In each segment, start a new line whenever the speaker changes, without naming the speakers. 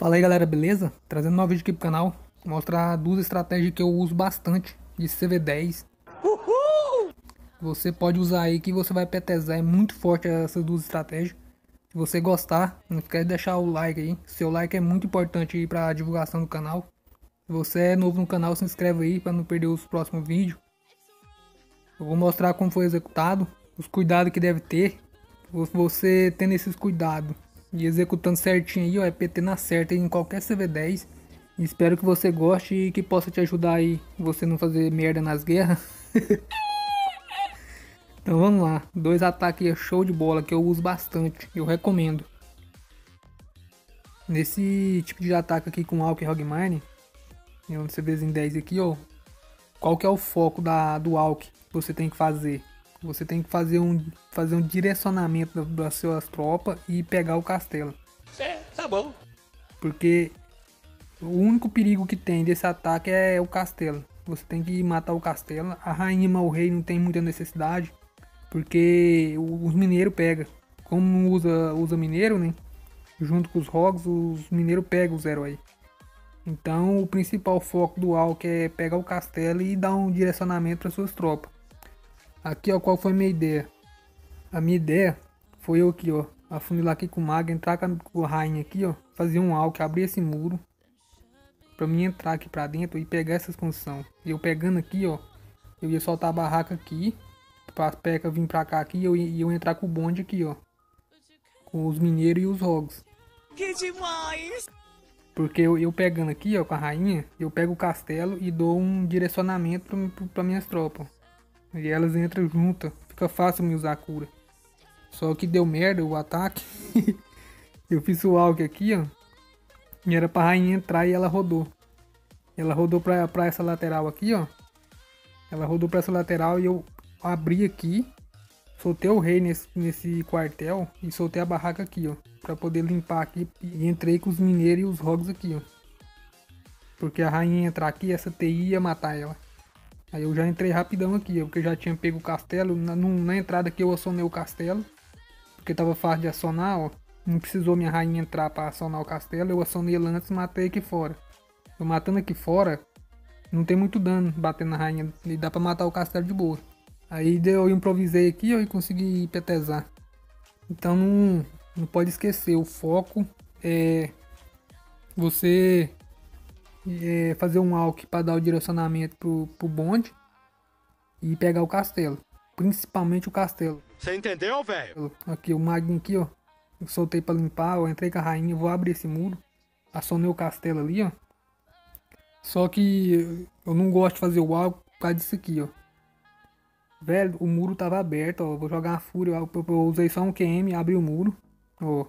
Fala aí galera, beleza? Trazendo um novo vídeo aqui pro canal. Mostrar duas estratégias que eu uso bastante de CV10. Você pode usar aí que você vai petezar. É muito forte essas duas estratégias. Se você gostar, não esquece de deixar o like aí. Seu like é muito importante aí pra divulgação do canal. Se você é novo no canal, se inscreve aí para não perder os próximos vídeos. Eu vou mostrar como foi executado, os cuidados que deve ter. Você tendo esses cuidados e executando certinho aí, ó, é PT na certa em qualquer CV10. E espero que você goste e que possa te ajudar aí, você não fazer merda nas guerras. Então vamos lá, dois ataques show de bola que eu uso bastante, eu recomendo. Nesse tipo de ataque aqui com Alck e Hogmine, no CV10 aqui, ó, qual que é o foco do Alck que você tem que fazer? Você tem que fazer um direcionamento das suas tropas e pegar o castelo.
É, tá bom.
Porque o único perigo que tem desse ataque é o castelo. Você tem que matar o castelo. A rainha e o rei não tem muita necessidade. Porque os mineiros pegam. Como não usa mineiro, né? Junto com os rogues, os mineiros pegam os heróis. Então o principal foco do Alck é pegar o castelo e dar um direcionamento para suas tropas. Aqui, ó, qual foi a minha ideia? A minha ideia foi eu aqui, ó, afunilar aqui com o mago, entrar com a rainha aqui, ó, fazer um Alck, abrir esse muro pra mim entrar aqui pra dentro e pegar essas construções. E eu pegando aqui, ó, eu ia soltar a barraca aqui, pra Peca vir pra cá aqui e eu entrar com o bonde aqui, ó, com os mineiros e os rogues.
Que demais!
Porque eu pegando aqui, ó, com a rainha, eu pego o castelo e dou um direcionamento pra minhas tropas. E elas entram juntas, fica fácil me usar a cura. Só que deu merda o ataque. Eu fiz o Alck aqui, ó. E era pra rainha entrar e ela rodou. Ela rodou pra essa lateral aqui, ó. Ela rodou pra essa lateral e eu abri aqui. Soltei o rei nesse quartel e soltei a barraca aqui, ó. Pra poder limpar aqui. E entrei com os mineiros e os rogues aqui, ó. Porque a rainha ia entrar aqui, essa TI ia matar ela. Aí eu já entrei rapidão aqui, porque eu já tinha pego o castelo. Na entrada aqui eu acionei o castelo. Porque tava fácil de acionar, ó. Não precisou minha rainha entrar pra acionar o castelo. Eu acionei ela antes e matei aqui fora. Eu matando aqui fora, não tem muito dano batendo na rainha. E dá pra matar o castelo de boa. Aí eu improvisei aqui, ó, e consegui petezar. Então não pode esquecer, o foco é você fazer um Alck para dar o direcionamento pro bonde e pegar o castelo, principalmente o castelo.
Você entendeu, velho?
Aqui o maguinho aqui, ó, eu soltei para limpar, eu entrei com a rainha, vou abrir esse muro, acionei o castelo ali, ó. Só que eu não gosto de fazer o Alck por causa disso aqui, ó. Velho, o muro tava aberto, ó, vou jogar uma fúria, eu usei só um QM, abri o muro, ó.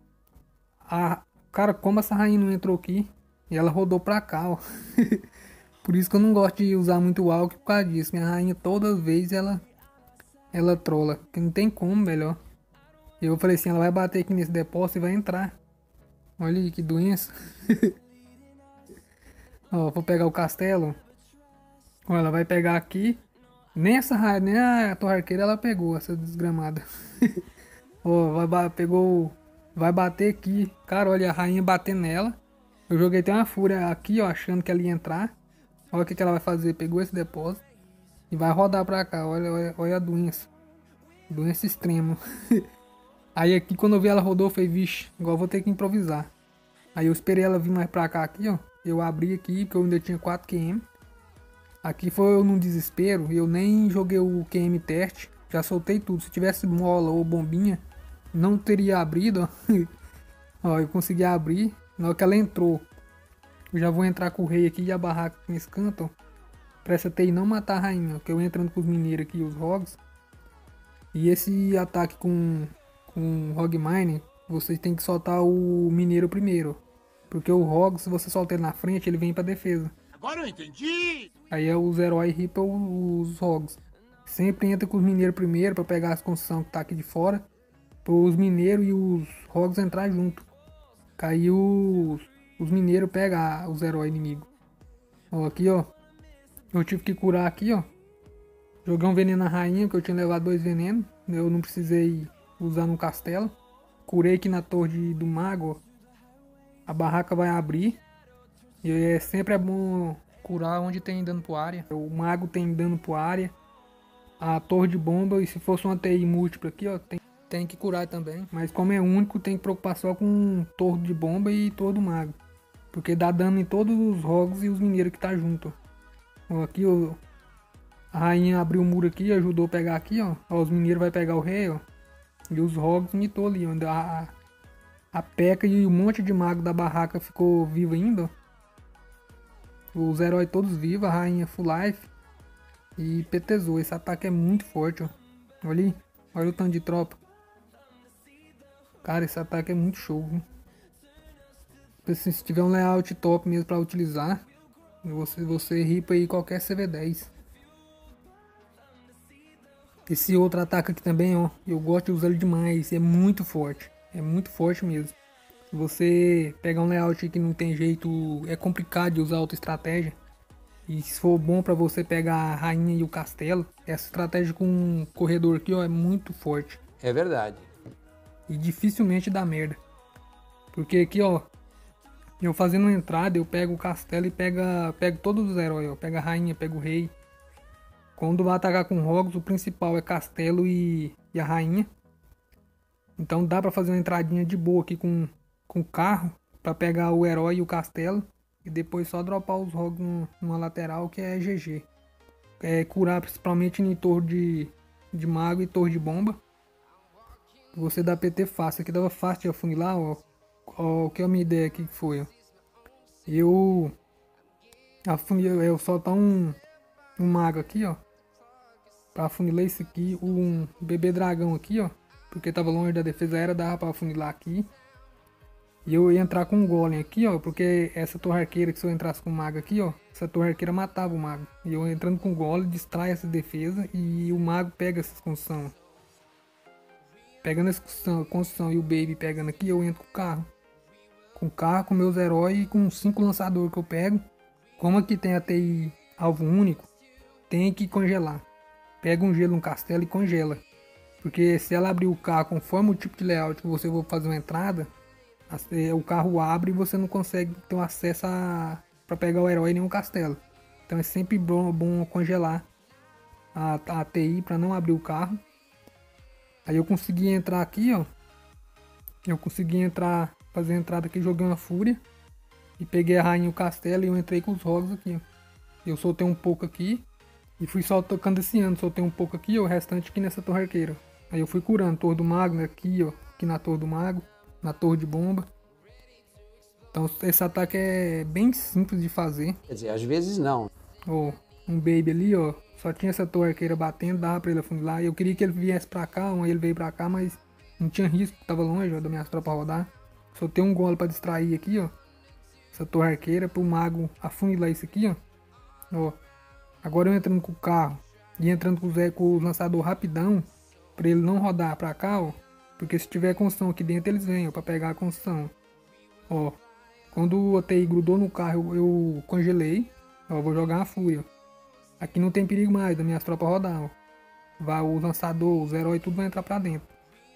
Cara, como essa rainha não entrou aqui? E ela rodou pra cá, ó. Por isso que eu não gosto de usar muito o Alck por causa disso. Minha rainha toda vez ela trola. Porque não tem como, velho, ó. Eu falei assim, ela vai bater aqui nesse depósito e vai entrar. Olha aí que doença. Ó, vou pegar o castelo. Ó, ela vai pegar aqui. Nem essa rainha, nem a torre arqueira ela pegou, essa desgramada. Ó, pegou. Vai bater aqui. Cara, olha a rainha batendo nela. Eu joguei até uma fúria aqui, ó, achando que ela ia entrar. Olha o que ela vai fazer. Pegou esse depósito e vai rodar pra cá. Olha a doença. Doença extrema. Aí aqui quando eu vi ela rodou, eu falei, vixe, agora eu vou ter que improvisar. Aí eu esperei ela vir mais pra cá aqui, ó. Eu abri aqui, porque eu ainda tinha 4 QM. Aqui foi eu num desespero. Eu nem joguei o QM teste. Já soltei tudo. Se tivesse mola ou bombinha, não teria abrido, ó. Ó, eu consegui abrir. Na hora que ela entrou, eu já vou entrar com o rei aqui e a barraca nesse canto, ó. Pra essa TI não matar a rainha, ó, que eu entrando com os mineiros aqui, os rogues. E esse ataque com Hogmine, vocês tem que soltar o mineiro primeiro. Porque o rogue, se você soltar ele na frente, ele vem pra defesa.
Agora eu entendi!
Aí é os heróis ripam os rogues. Sempre entra com os mineiros primeiro pra pegar as construções que tá aqui de fora. Para os mineiros e os rogues entrar junto. Caiu os mineiros pegam os heróis inimigos. Ó, aqui, ó. Eu tive que curar aqui, ó. Joguei um veneno na rainha, porque eu tinha levado 2 venenos. Eu não precisei usar no castelo. Curei aqui na torre do mago, ó. a barraca vai abrir. E sempre é bom curar onde tem dano pro área. O mago tem dano pro área. A torre de bomba, e se fosse uma TI múltipla aqui, ó, tem que curar também. Mas como é único, tem que preocupar só com torre de bomba e torre do mago. Porque dá dano em todos os rogues e os mineiros que tá junto. Ó, aqui, ó, a rainha abriu o muro aqui, ajudou a pegar aqui, ó. Ó, os mineiros vai pegar o rei, ó. E os rogues mitou ali, onde a P.E.K.K.A e um monte de mago da barraca ficou vivo ainda, ó. Os heróis todos vivos, a rainha full life. E PTzou. Esse ataque é muito forte, ó. Olha aí. Olha o tanto de tropa. Cara, esse ataque é muito show, viu? Se tiver um layout top mesmo pra utilizar, você ripa aí qualquer CV10. Esse outro ataque aqui também, ó. Eu gosto de usar ele demais. É muito forte. É muito forte mesmo. Se você pegar um layout que não tem jeito, é complicado de usar outra estratégia. E se for bom pra você pegar a rainha e o castelo, essa estratégia com um corredor aqui, ó, é muito forte.
É verdade.
E dificilmente dá merda. Porque aqui, ó, eu fazendo uma entrada, eu pego o castelo e pego todos os heróis, ó. Pego a rainha, pego o rei. Quando vai atacar com rogues, o principal é castelo e a rainha. Então dá pra fazer uma entradinha de boa aqui com o carro, pra pegar o herói e o castelo. E depois só dropar os rogues numa lateral, que é GG. É curar principalmente em torre de mago e torre de bomba. Você dá PT fácil. Aqui dava fácil de afunilar, ó. Ó, que é a minha ideia aqui que foi, ó. Eu soltar um mago aqui, ó. Pra afunilar isso aqui. Um bebê dragão aqui, ó. Porque tava longe da defesa aérea, dava pra afunilar aqui. E eu ia entrar com um golem aqui, ó. Porque essa torre arqueira, que se eu entrasse com o mago aqui, ó. Essa torre arqueira matava o mago. E eu entrando com o golem, distrai essa defesa. E o mago pega essas construções. Pegando essa construção e o baby pegando aqui, eu entro com o carro. Com o carro, com meus heróis e com 5 lançadores que eu pego. Como aqui tem a TI alvo único, tem que congelar. Pega um gelo no castelo e congela. Porque se ela abrir o carro conforme o tipo de layout que você for fazer uma entrada, o carro abre e você não consegue ter acesso para pegar o herói nem o castelo. Então é sempre bom congelar a TI para não abrir o carro. Aí eu consegui entrar aqui, ó. Eu consegui fazer a entrada aqui jogando a fúria. E peguei a rainha e o castelo e eu entrei com os rogues aqui, ó. Eu soltei um pouco aqui e fui só tocando esse ano. Soltei um pouco aqui, ó, o restante aqui nessa torre arqueira. Aí eu fui curando torre do mago, né, aqui, ó. Aqui na torre do mago, na torre de bomba. Então esse ataque é bem simples de fazer.
Quer dizer, às vezes não.
Ó, um baby ali, ó. Só tinha essa torre arqueira batendo, dava pra ele afunilar. Eu queria que ele viesse pra cá, aí ele veio pra cá, mas não tinha risco, tava longe, ó, das minhas tropas rodar. Só tem um golem pra distrair aqui, ó. Essa torre arqueira, pro mago afunilar isso aqui, ó. Ó. Agora eu entrando com o carro e entrando com o lançador rapidão, pra ele não rodar pra cá, ó. Porque se tiver construção aqui dentro, eles vêm, ó, pra pegar a construção. Ó. Quando o TI grudou no carro, eu congelei. Ó, vou jogar uma fúria. Aqui não tem perigo mais das minhas tropas rodar, ó. Vai o lançador, os heróis, tudo vai entrar pra dentro.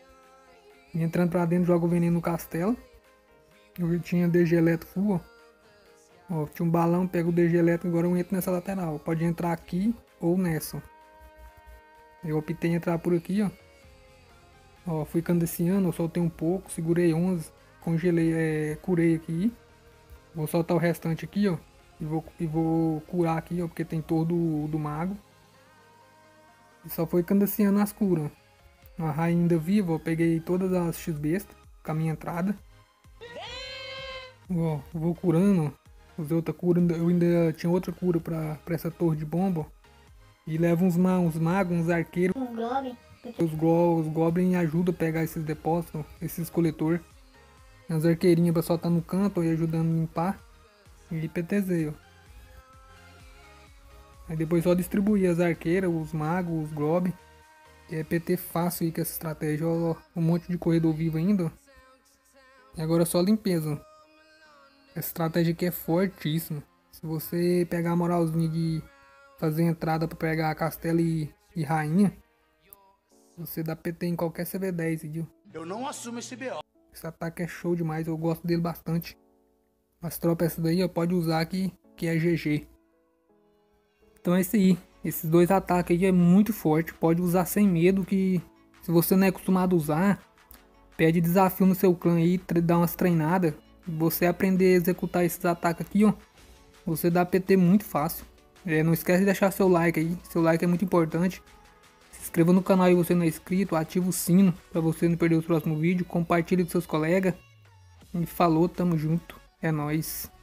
E entrando pra dentro, joga o veneno no castelo. Eu tinha DG elétrico full, ó. Ó, tinha um balão, pego o DG elétrico, agora eu entro nessa lateral. Pode entrar aqui ou nessa, ó. Eu optei em entrar por aqui, ó. Ó, fui candeciando, eu soltei um pouco, segurei 11, congelei, curei aqui. Vou soltar o restante aqui, ó. E vou curar aqui, ó, porque tem torre do mago. E só foi candeciando as curas. A rainha ainda viva, eu peguei todas as X-Besta com a minha entrada. Ó, vou curando, ó. Usei outra cura, eu ainda tinha outra cura pra essa torre de bomba. E levo uns magos, uns arqueiros. Os goblins ajudam a pegar esses depósitos, esses coletores. As arqueirinhas pra soltar no canto e ajudando a limpar. E PTZ, ó. Aí depois só distribuir as arqueiras, os magos, os goblins. E é PT fácil aí com essa estratégia, ó. Um monte de corredor vivo ainda, ó. E agora só limpeza. Essa estratégia aqui é fortíssima. Se você pegar a moralzinha de fazer entrada para pegar castelo e rainha, você dá PT em qualquer CV10, viu?
Eu não assumo esse BO.
Esse ataque é show demais, eu gosto dele bastante. As tropas essa daí, ó, pode usar aqui, que é GG. Então é isso aí. Esses dois ataques aí é muito forte. Pode usar sem medo, que se você não é acostumado a usar, pede desafio no seu clã aí, dá umas treinadas. E você aprender a executar esses ataques aqui, ó, você dá PT muito fácil. Não esquece de deixar seu like aí. Seu like é muito importante. Se inscreva no canal se você não é inscrito. Ativa o sino para você não perder os próximos vídeos. Compartilhe com seus colegas. E falou, tamo junto. É nóis.